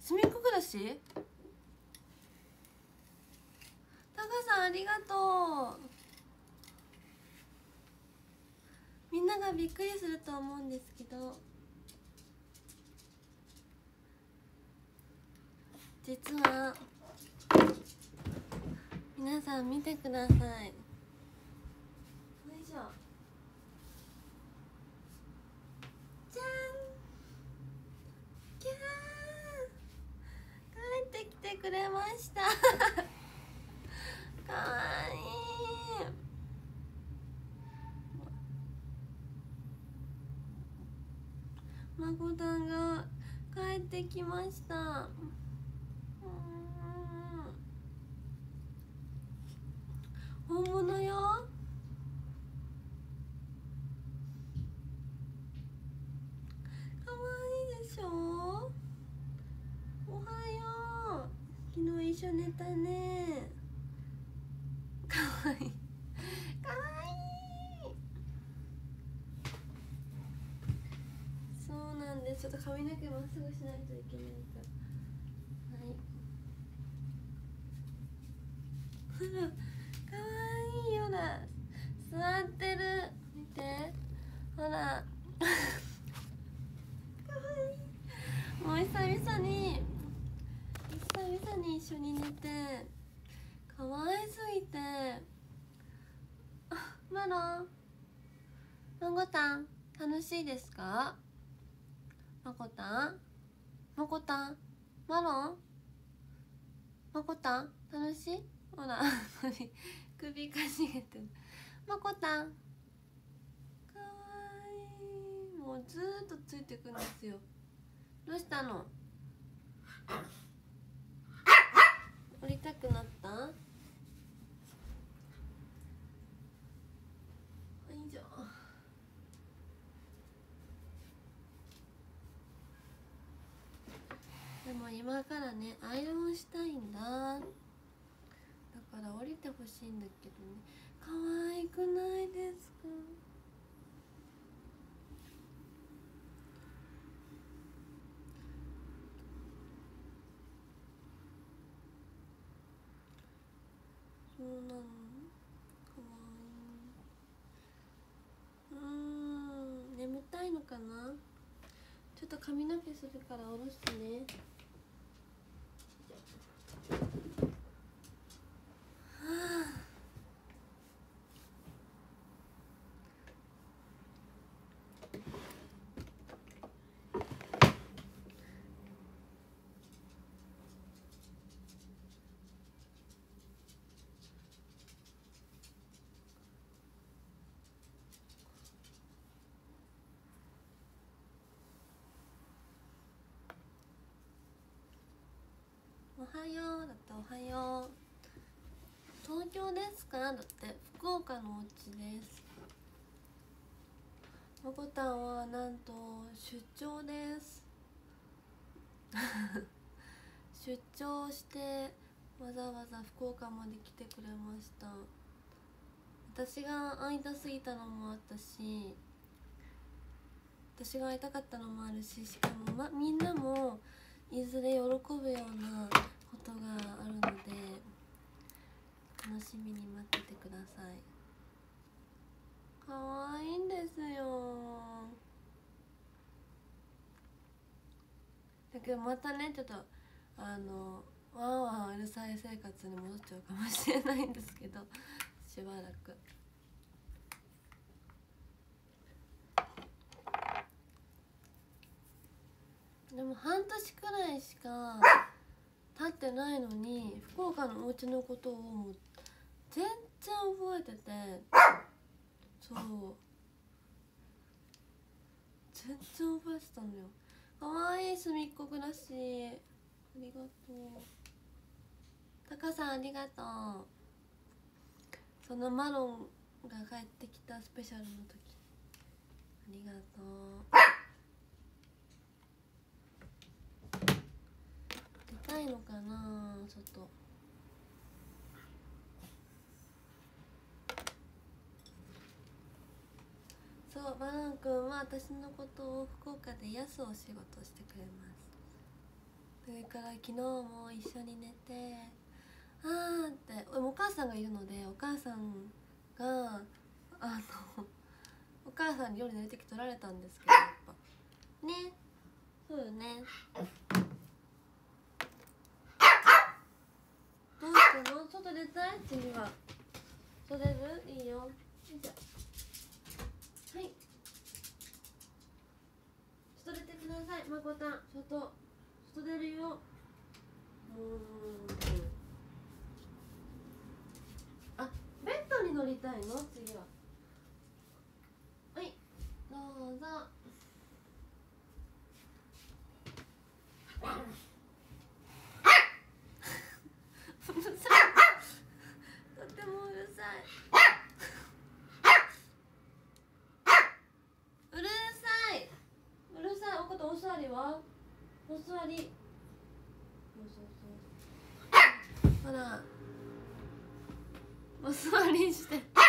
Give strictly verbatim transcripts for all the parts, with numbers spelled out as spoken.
隅っこ暮らし、タカさんありがとう。みんながびっくりすると思うんですけど、実は皆さん見てください。よいしょ、じゃん、キャー、帰ってきてくれましたかわいい。まこたんが帰ってきました。うん、本物よ。かわいいでしょ。おはよう。昨日一緒寝たね。かわいいかわいい。そうなんです。ちょっと髪の毛まっすぐしないといけないから。はい。かわいい。ほら座ってる、見て、ほらかわいい。もう久々に久々に一緒に寝てかわいすぎて。あ、マロン、まこたん楽しいですか？まこたん、まこたん、マロン、まこたん楽しい？ほら首首かしげてる。まこたんかわいい。もうずーっとついてくんですよ。どうしたの？降りたくなった？よいしょ。でも今からねアイロンしたいんだ。だから降りてほしいんだけどね。可愛くないですか？そうなの。かわいい。うーん、眠たいのかな。ちょっと髪の毛するから下ろしてね。はあ、おはようだっておはよう。東京ですか？だって福岡のお家です。まこたんはなんと出張です出張してわざわざ福岡まで来てくれました。私が会いたすぎたのもあったし、私が会いたかったのもあるし、しかも、ま、みんなもいずれ喜ぶようなことがあるので楽しみに待っててください。かわいいんですよ。だけどまたねちょっとあのワンワンうるさい生活に戻っちゃうかもしれないんですけど、しばらく。でも半年くらいしか経ってないのに福岡のお家のことをもう全然覚えてて、そう全然覚えてたのよ。かわいい隅っこ暮らし、ありがとう。タカさんありがとう。そのマロンが帰ってきたスペシャルの時ありがとう。出たいのかな外。そう、バラン君は私のことを福岡で癒すお仕事をしてくれます。でかが昨日も一緒に寝て、あーってお母さんがいるので、お母さんがあのお母さんに夜寝る時取られたんですけど、やっぱね、そうよね。どうしたの？外出たい？次は外出る？いいよ。よいしょ。はい、外出てください。まこたん、外外出るよ。もうあ、ベッドに乗りたいの？次は。はい、どうぞ。うるさい。とてもうるさい。うるさい。うるさい。おことお座りは？お座り。そうそうそう。ほら。お座りして。かわ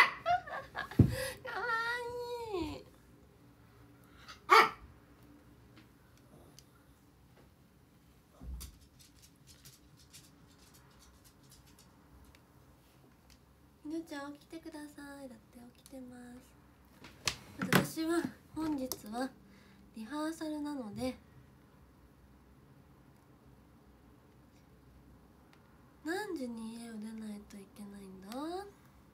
いい。ひなちゃん起きてください。だって起きてます。私は本日はリハーサルなので、何時に家を出ないといけないんだ？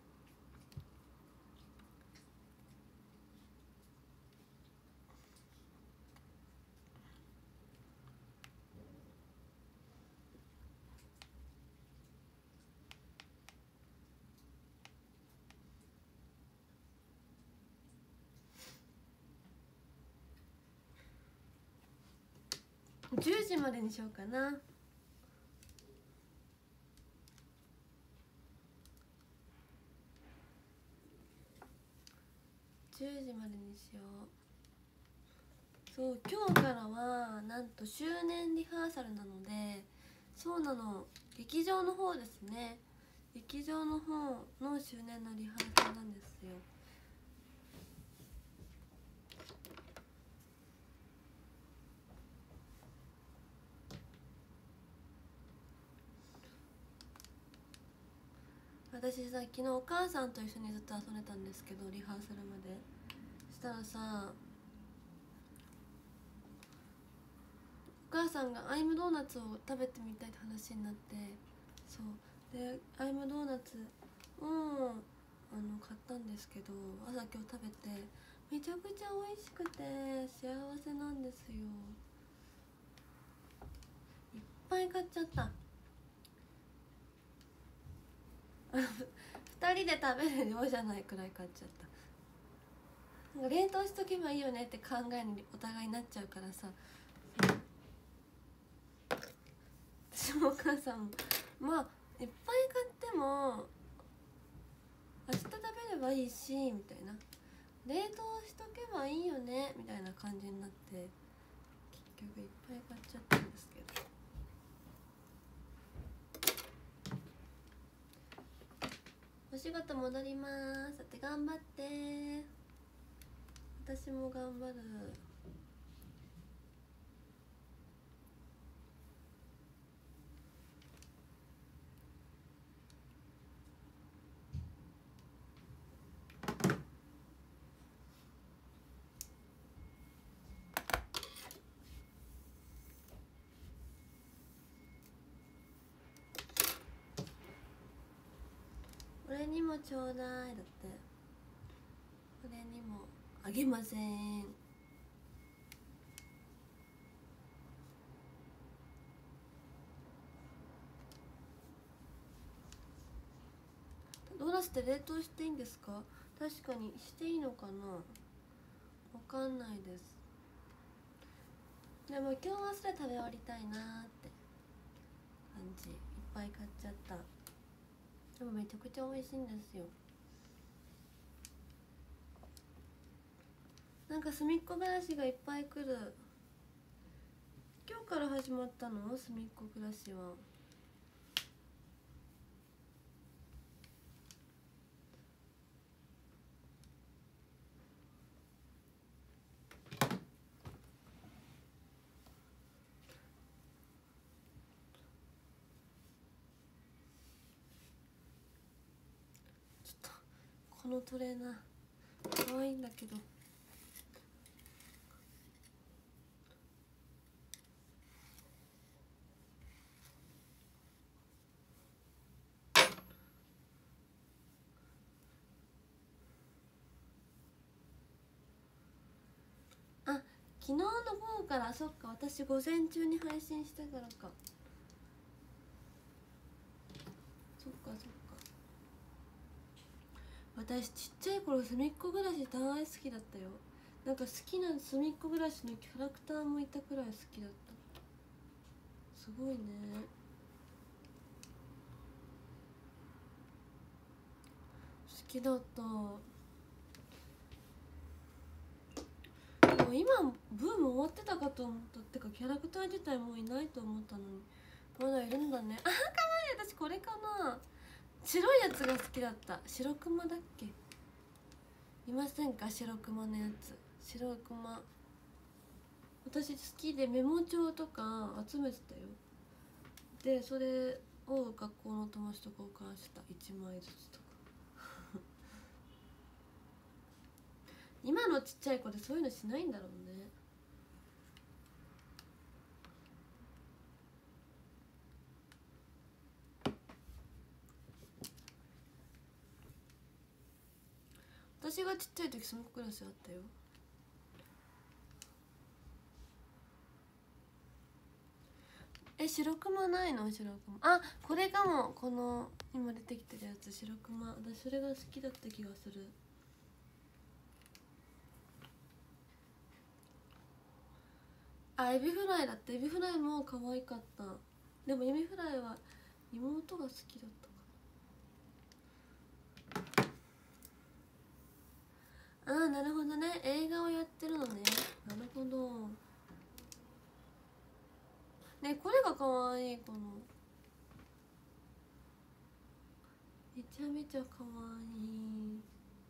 じゅうじまでにしようかな。じゅうじまでにしよう。そう、今日からはなんと周年リハーサルなので、そうなの、劇場の方ですね。劇場の方の周年のリハーサルなんですよ。私さ、昨日お母さんと一緒にずっと遊んでたんですけど、リハーサルまでしたらさ、お母さんがアイムドーナツを食べてみたいって話になって、そうでアイムドーナツをあの買ったんですけど、朝今日食べてめちゃくちゃ美味しくて幸せなんですよ。いっぱい買っちゃった。ふたりで食べる量じゃないくらい買っちゃった。なんか冷凍しとけばいいよねって考えにお互いになっちゃうからさ、私もお母さんもまあいっぱい買っても明日食べればいいしみたいな、冷凍しとけばいいよねみたいな感じになって、結局いっぱい買っちゃったんですけど。お仕事戻ります。だって頑張って。私も頑張る。俺にもちょうだい。だって俺にもあげません。ドーナツって冷凍していいんですか？確かにしていいのかな、わかんないです。でも今日はそれ食べ終わりたいなーって感じ。いっぱい買っちゃった。でもめちゃくちゃ美味しいんですよ。なんか隅っこ暮らしがいっぱい来る。今日から始まったの？隅っこ暮らしは。 このトレーナー可愛いんだけど。あ、昨日の方から。そっか、私午前中に配信したからか。そっかそっか。私ちっちゃい頃すみっこ暮らし大好きだったよ。なんか好きなすみっこ暮らしのキャラクターもいたくらい好きだった。すごいね。好きだった。でも今ブーム終わってたかと思った。ってかキャラクター自体もういないと思ったのにまだいるんだね。あ、かわいい。私これかな。白いやつが好きだった。白クマだっけ。いませんか、白クマのやつ。白クマ私好きでメモ帳とか集めてたよ。でそれを学校の友達と交換した。いちまいずつとか今のちっちゃい子でそういうのしないんだろうね。私がちっちゃい時そのクラスあったよ。え、白クマないの？白クマ。あ、これかも。この今出てきてるやつ、白クマ。私それが好きだった気がする。あ、エビフライだって。エビフライも可愛かった。でもエビフライは妹が好きだったかな。ああ、なるほどね。映画をやってるのね。なるほどね。これが可愛い。このめちゃめちゃ可愛い。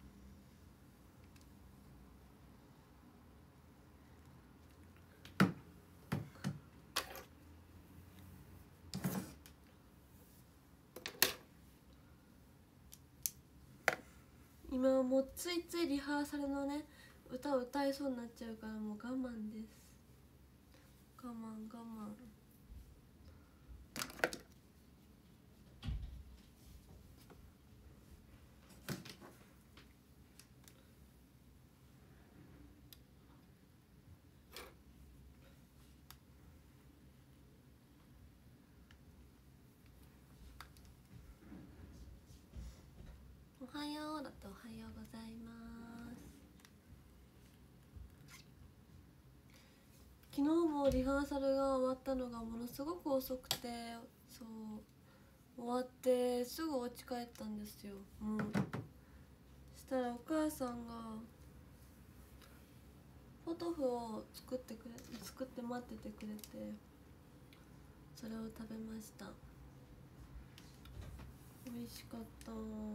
今はもうついついリハーサルのね歌を歌いそうになっちゃうから、もう我慢です。我慢我慢。おはようだとおはようございます。昨日もリハーサルが終わったのがものすごく遅くて、そう終わってすぐお家帰ったんですよ。もうしたらお母さんがポトフを作ってくれ作って待っててくれて、それを食べました。美味しかった。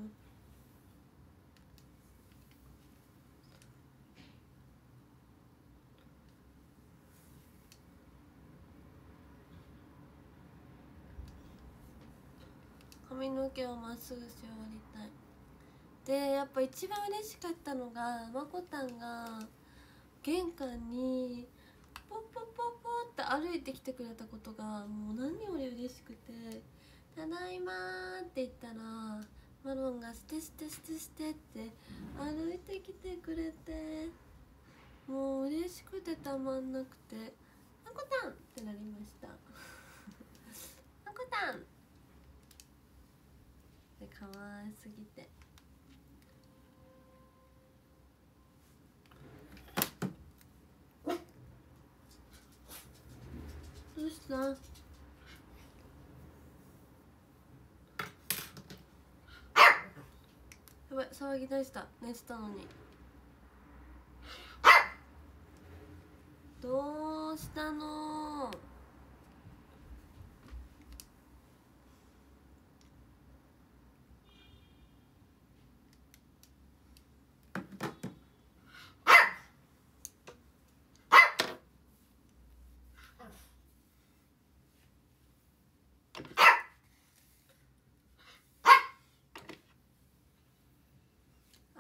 髪の毛をまっすぐし終わりたい。でやっぱ一番嬉しかったのが、まこたんが玄関にポッポッポッポッって歩いてきてくれたことがもう何より嬉しくて、ただいまーって言ったらマロンがステステステステって歩いてきてくれて、もう嬉しくてたまんなくて、まこたんってなりましたまこたんで可愛すぎて。どうした？やばい、騒ぎ出した。寝てたのに。どうしたの？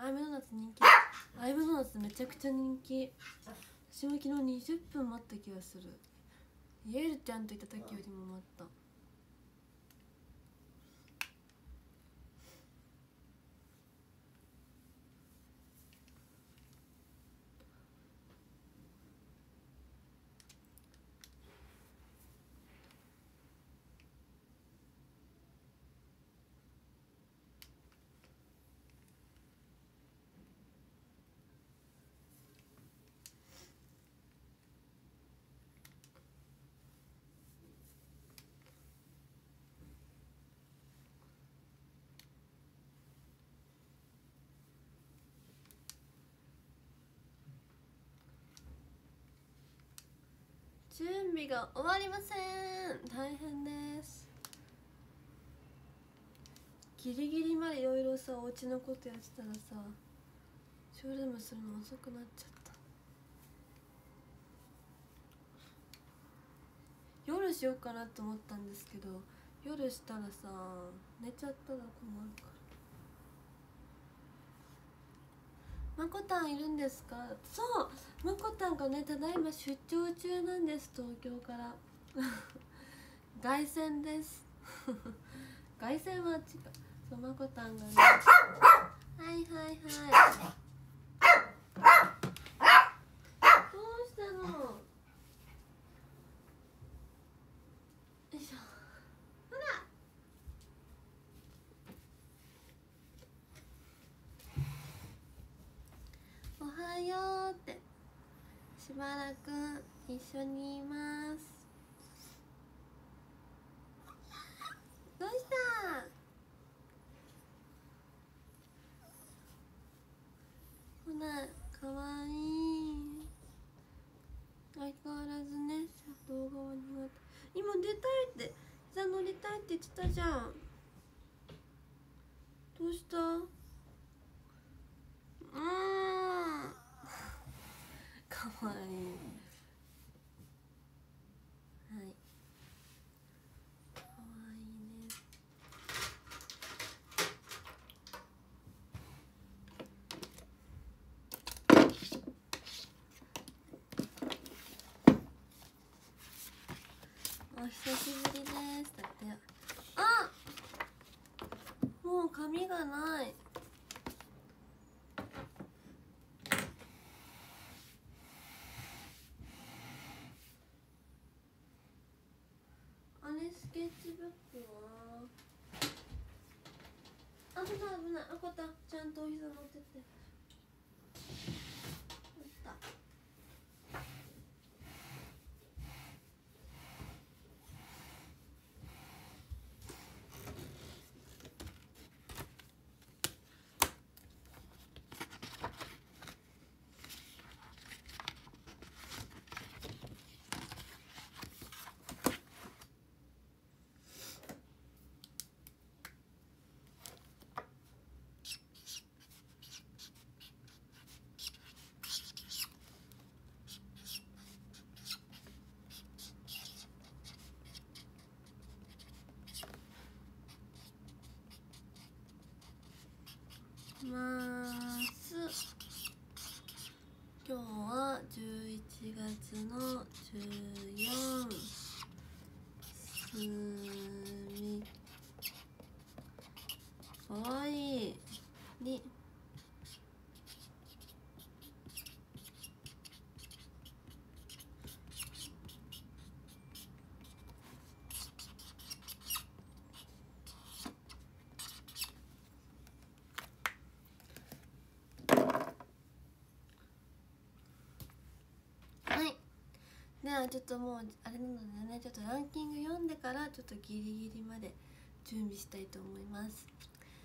アイムドーナツ人気。アイムドーナツめちゃくちゃ人気。私も昨日にじゅっぷん待った気がする。イエルちゃんといた時よりも待った。準備が終わりません。大変です。ギリギリまでいろいろさ、お家のことやってたらさ、ショールームするの遅くなっちゃった。夜しようかなと思ったんですけど、夜したらさ、寝ちゃったら困るから。まこたんいるんですか？そう、まこたんがね、ただいま出張中なんです、東京から凱旋です凱旋は違う。そう、まこたんがねはいはいはいどうしたの？よいしょ。ほらおはようって。しばらく一緒にいます。どうした？ほら、かわいい。相変わらずね、動画は苦手。今出たいって、膝乗りたいって言ってたじゃん。どうした？うーんかわいい。はい、かわいいね。お久しぶりですだって。あ、もう髪がない。あれ、スケッチブックは危ない危ない。あこた、ちゃんとお膝乗ってって。あった。ます。今日はじゅういちがつのじゅうよっかすみかわいいにではちょっともうあれなのでね、ちょっとランキング読んでからちょっとギリギリまで準備したいと思います。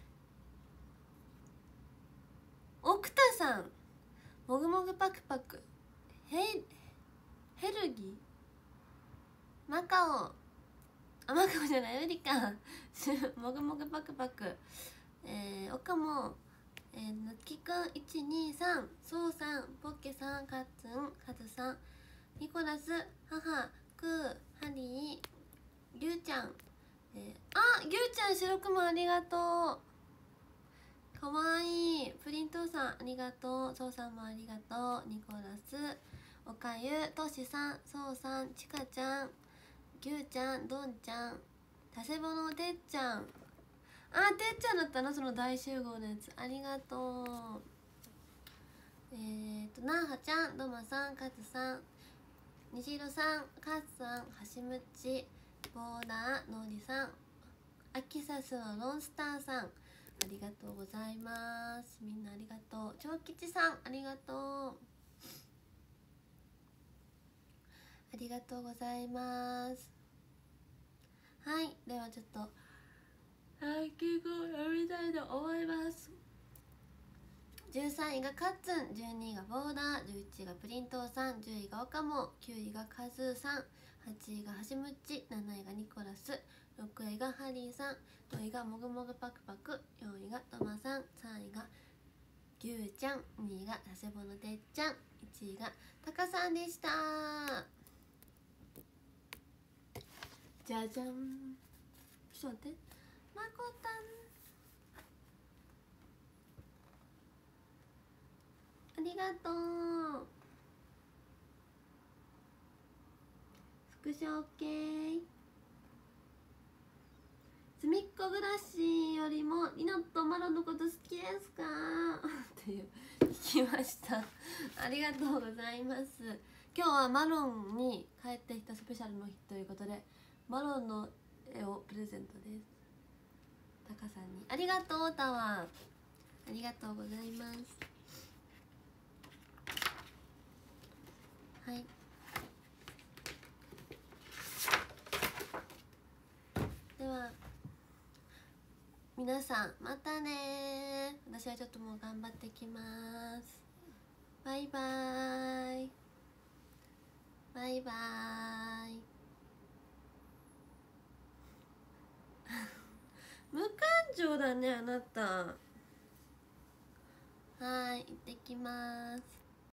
奥田さん、もぐもぐパクパク、ヘイヘルギマカオ、あ、マカオじゃない、ウリカもぐもぐパクパク、えー、オカモ、えー、なきくんいちにさん、そうさん、ポッケさん、カッツン、カズさん、ニコラス、母、クー、ハリー、リュウちゃん、えー、あ、リュウちゃん白くもありがとう。 かわいい。プリントさんありがとう。そうさんもありがとう。ニコラス、おかゆ、としさん、そうさん、ちかちゃん、ぎゅうちゃん、どんちゃん、たせぼのてっちゃん。あ、てっちゃんだったの、その大集合のやつ。ありがとう。えーとなはちゃん、どまさん、かつさん、にじいろさん、かつさん、はしむち、ボーダー、のりさん、アキサスのロンスターさん、ありがとうございます。みんなありがとう。長吉さんありがとう。ありがとうございます。はい、ではちょっとランキングを読みたいと思います。じゅうさんいがカッツン、じゅうにいがボーダー、じゅういちいがプリントーさん、じゅういがオカモ、きゅういがカズーさん、はちいがはしむっち、なないがニコラス、ろくいがハリーさん、ごいがもぐもぐパクパク、よんいがトマさん、さんいがぎゅうちゃん、にいがたせぼのてっちゃん、いちいがたかさんでした。じゃじゃん。ちょっと待って、まこたんありがとう。スクショ OK。 すみっこ暮らしよりもリナとマロのこと好きですかっていう聞きました。ありがとうございます。今日はマロンに帰ってきたスペシャルの日ということで、マロンの絵をプレゼントです。タカさんにありがとう。タワーありがとうございます。はい、では皆さんまたね。私はちょっともう頑張ってきます。バイバーイバイバーイ無感情だねあなた。はい、行ってきます。